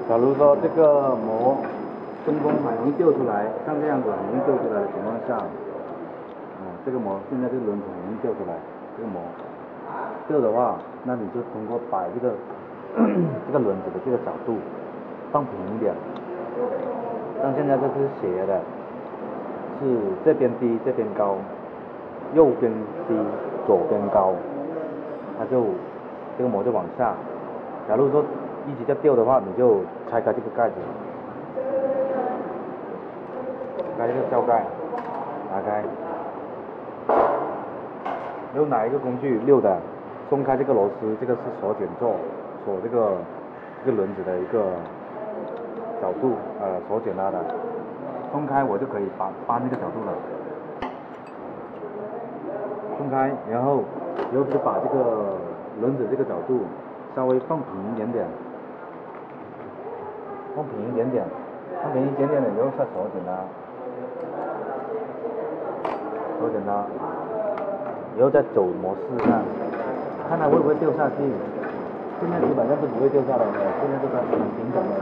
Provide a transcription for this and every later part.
假如说这个膜中锋很容易掉出来，像这样子很容易掉出来的情况下，这个膜现在这个轮子很容易掉出来，这个膜掉的话，那你就通过把这个这个轮子的这个角度放平一点，像现在这是斜的，是这边低这边高，右边低左边高，它就这个膜就往下。假如说一直在掉的话，你就拆开这个盖子，开这个胶盖，打开，用哪一个工具溜的，松开这个螺丝，这个是锁减座，锁这个轮子的一个角度，锁减拉的，松开我就可以扳这个角度了，松开，然后就把这个轮子这个角度稍微放平一点点。放平一点点，放平一点点了以后再锁紧它，锁紧它，以后再走模试看，看它会不会掉下去。现在基本上是不会掉下来的，现在都是很平整的。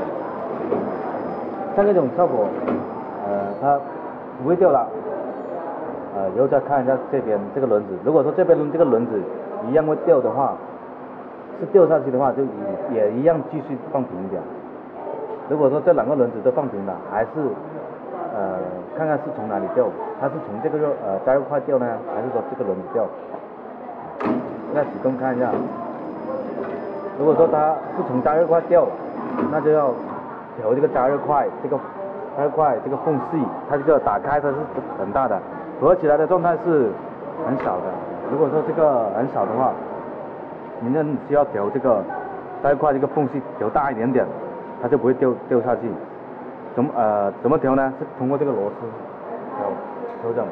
像这种效果，它不会掉了。以后再看一下这边这个轮子，如果说这边这个轮子一样会掉的话，是掉下去的话，就也一样继续放平一点。如果说这两个轮子都放平了，还是看看是从哪里掉，它是从这个加热块掉呢，还是说这个轮子掉？现在启动看一下，如果说它是从加热块掉，那就要调这个加热块这个缝隙，它这个打开它是很大的，合起来的状态是很小的。如果说这个很小的话，你需要调这个加热块这个缝隙调大一点点。它就不会掉下去。怎么调呢？是通过这个螺丝调整。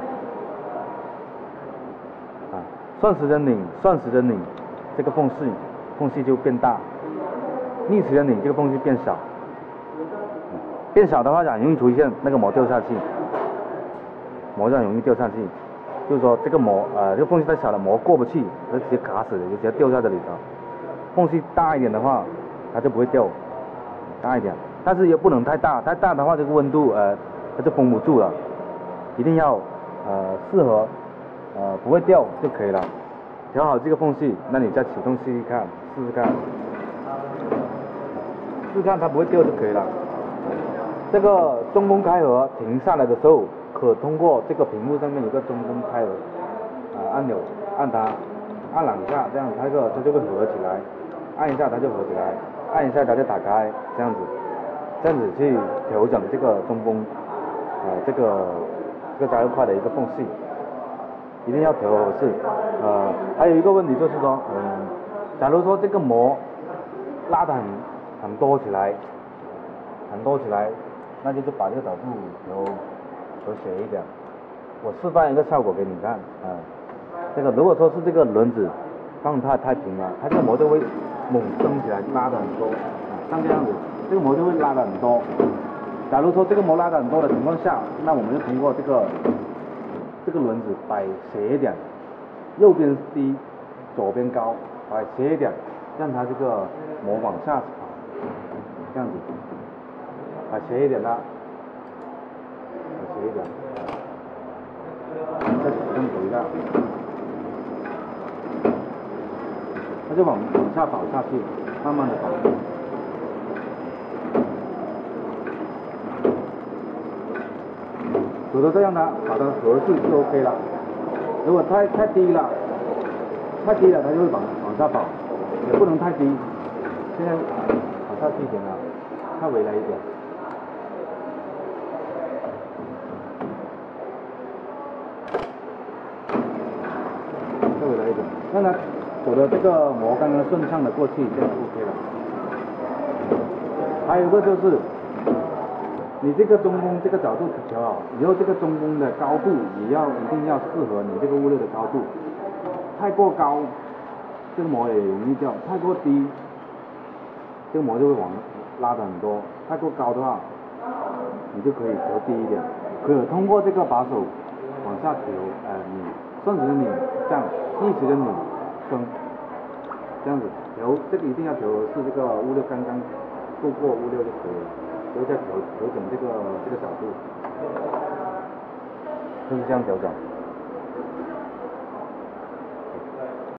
顺时针拧，这个缝隙就变大；逆时针拧，这个缝隙变小。变小的话，很容易出现那个膜掉下去，膜就很容易掉下去。就是说这个这个缝隙太小了，膜过不去，它直接卡死了，就直接掉在这里头。缝隙大一点的话，它就不会掉。大一点，但是也不能太大，太大的话这个温度它就封不住了，一定要适合不会掉就可以了。调好这个缝隙，那你再启动试试看它不会掉就可以了。这个中锋开合停下来的时候，可通过这个屏幕上面有个中锋开合按钮，按两下，这样它就会合起来，按一下它就合起来。按一下它就打开，这样子去调整这个中锋，这个加热块的一个缝隙，一定要调合适。还有一个问题就是说，假如说这个膜拉得很多起来，那就是把这个角度调斜一点。我示范一个效果给你看，这个如果说是这个轮子放太平了，它这个膜就会猛升起来，拉得很多，像这样子，这个膜就会拉得很多。假如说这个膜拉得很多的情况下，那我们就通过这个轮子摆斜一点，右边低，左边高，摆斜一点，让它这个膜往下跑，这样子，摆斜一点啦，摆斜一点，再启动走一下。它就往下跑下去，慢慢的跑。有的这样它跑的合适就 OK 了。如果太低了，它就会往下跑，也不能太低。现在跑下去一点了，太微了一点。再微了一点，让它走的这个膜刚刚顺畅的过去，这样 OK 了。还有一个就是，你这个中锋这个角度调好，以后这个中锋的高度一定要适合你这个物料的高度。太过高，这个膜也容易掉；太过低，这个膜就会拉得很多。太过高的话，你就可以调低一点，可以通过这个把手往下调，拧，顺时针拧降，逆时针拧升，这样子调，这个一定要调合适这个物料刚刚过5、6就可以了，就再调整这个角度，就是这样调整。